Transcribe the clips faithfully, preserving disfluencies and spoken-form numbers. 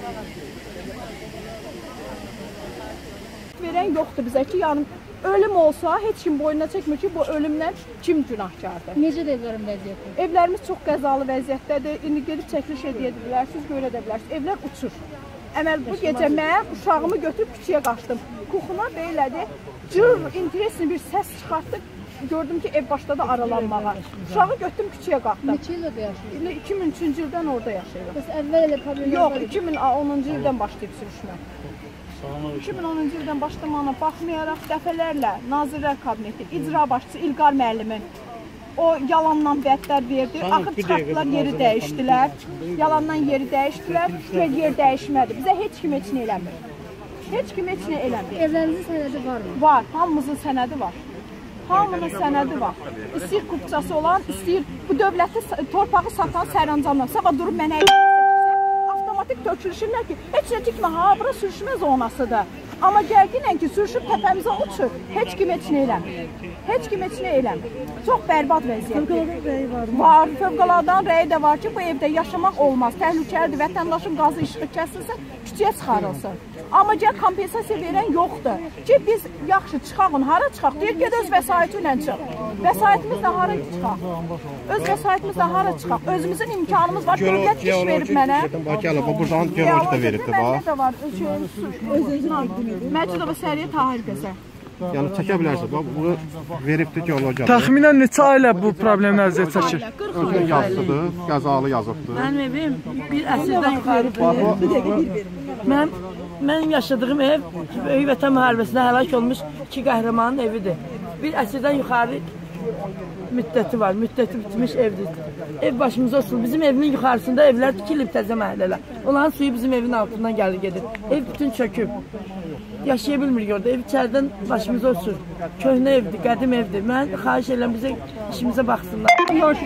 Verən yoxdur bizə ki, yəni ölüm olsa heç kim boynuna çəkmir ki, bu ölümdən kim günahkardır? Necə də evlərin vəziyyəti? Evlərimiz çox qəzalı vəziyyətdədir. İndi gedib çəkiliş edə bilərsiniz, görə də bilərsiniz. Evlər uçur. Əməl bu gecə mən uşağımı götürüb küçəyə qaçdım. Kuxuna belədir, cır, interesli bir səs çıxartdı. Gördüm ki, ev başladı aralanmağa. Uşağı götürdüm küçəyə qalxdım. Neçə ildə yaşayır? iki min üçüncü ildən orada yaşayırım. Bəs əvvəl elə problemlər yox, iki min onuncu ildən başlayıb sürüşmə. iki min onuncu ildən başlamağına baxmayaraq dəfələrlə Nazirlər Kabineti, icra başçısı İlqar müəllimin o yalandan vədlər verdi. Axır çıxartdılar, yeri dəyişdilər. Yalandan yeri dəyişdilər və yer dəyişmədi. Bizə heç kim heç nə eləmir. Heç kim heç nə eləmir. Evlərinizin sənədi var mı? Var, hamımızın sənədi var. Hamının sənədi var. İstəyir kupçası olan, istəyir bu dövləti, torpağı satan sərəncamla. Sabah durub mənə avtomatik tökülüşürlər ki, heç nə tikmə, ha, bura sürüşmə zonasıdır. Amma gərginən ki, sürüşüb təpəmizə uçur, heç kim heç nə eləmir. Heç kim heç nə eləmir. Çox bərbad vəziyyət. Fövqəladan rəyi var mı? Var, fövqəladan rəyi də var ki, bu evdə yaşamaq olmaz, təhlükəlidir, vətəndaşın qazı işığı kəsilsə, küçəyə çıxarılsın. Amma gəl kompensasiya verən yoxdur ki, biz yaxşı çıxaqın, hara çıxaq? Deyir, ged öz vəsaiti ilə çıx. Vəsaitimizlə hara çıxaq? Öz vəsaitimizlə hara çıxaq? Özümüzün imkanımız var, dövlət iş verib mənə. Gəl, buradan geoloji da veribdir, bax. Məndə də var, öz-özünə Məcidova Səriyyə Tahir qızı. Yəni, çəkə bilərsiniz, bax, bunu veribdir geoloji. Təxminən neçə ailə bu problemlə əziyyət çəkir? Özünün yazısıdır, qəzalı yazıbdır. Mənim evim bir əsrdən yuxarı. Mən Mənim yaşadığım ev Böyük Vətən müharibəsində həlak olmuş iki qəhrəmanın evidir. Bir əsrdən yuxarı müddəti var, müddəti bitmiş evdir. Ev başımıza olsun. Bizim evimin yuxarısında evlər tikilib təzə məhəllələr. Onların suyu bizim evin altından gəlir gedir. Ev bütün çöküb. Yaşaya bilmirik orada. Ev içərdən başımıza olsun. Köhnə evdir, qədim evdir. Mən xahiş edirəm bizə işimizə baxsınlar.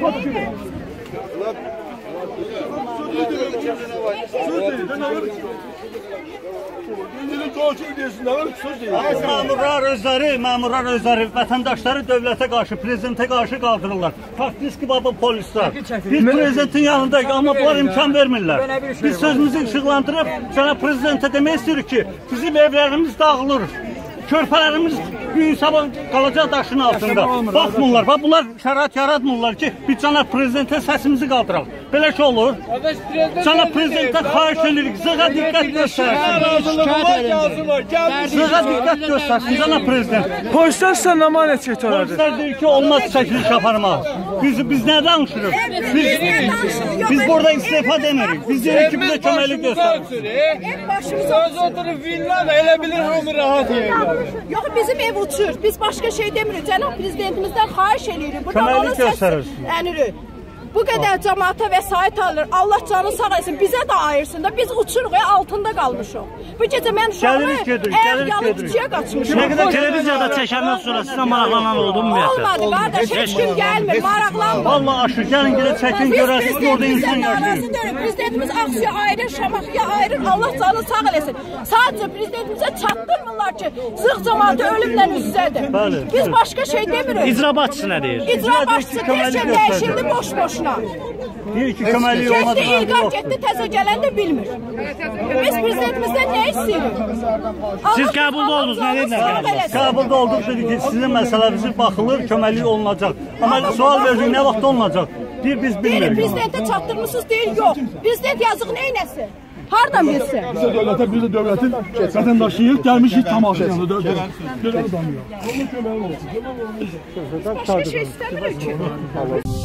Məmurlar özləri, məmurlar özləri vətəndaşları dövlətə qarşı, prezidentə qarşı qaldırırlar. Faktiki baba polislər. Biz prezidentin yanındayıq, amma bunlar imkan vermirlər. Biz sözümüzü ışıqlandırıb, sənə prezidentə demək istirik ki, bizim evlərimiz dağılır. Körpələrimiz gün sabah qalacaq daşın altında. Baxmırlar, bax bunlar şərait yaratmırlar ki, biz cənab prezidentə səsimizi qaldıraq. Belə şey olur. Cənab prezidentə xahiş edirik, zığa diqqət göstərsin. Zığa diqqət göstərsin, cənab prezident. Polislər sizə nə manət çəkirlər? Polislər deyir ki, olmaz çəkiliş aparmaq. Biz, biz nə danışırıq? Biz, biz burada istifa demirik. Biz deyirik ki, bizə köməklik göstərin. Söz oturub villan elə bilir hamı rahat yerlər. Yox, bizim ev uçur. Biz başqa şey demirik. Cənab prezidentimizdən xahiş edirik. Köməklik göstərirsin. Ənirik. Bu qədər cəmaata vəsait alır. Allah canı sağ etsin. Bizə də ayırsın da. Biz uçuruq, altında qalmışıq. Bu gecə mən uşağımı əl-yalı küçəyə qaçmışım. Nə qədər televiziyada çəkəndən sonra sizə maraqlanan oldu mu? Olmadı, qardaş. Heç kim gəlmir, maraqlanmır. Vallahi aşır, gəlin gəlin çəkin görəsiniz, orada insan yaşayır. Prezidentimiz Ağsuya ayırır, Şamaxıya ayırır. Allah canı sağ eləsin. Sadəcə prezidentimizə çatdırmırlar ki, zırh cəmaatı ölümlə üz-üzədir. Biz başqa şey demirik. İcra başçısı nə deyir? İcra başçısı deyir ki, dəyişildi boş-boş. Deyir ki, köməkliyi olmadı. Getdi, İlqar getdi, təzə gələn də bilmir. Biz prezidentimizdən nə istəyirik? Siz qəbulda oldunuz, nə dediniz? Qəbulda olduq, dedik ki, sizin məsələnizi baxılır, köməkliyi olunacaq. Amma sual verdik, nə vaxt olunacaq? Deyir, biz bilmirik. Deyir, prezidentə çatdırmışsınız, deyir, yox. Prezident yazıq neynəsin? Hardan bilsin? Biz də dövlətə, biz də dövlətin vətəndaşıyıq, gəlmişik tamaşasında. Belə adam yox. Onun köməyi olsun. Başqa şey istəmirik ki.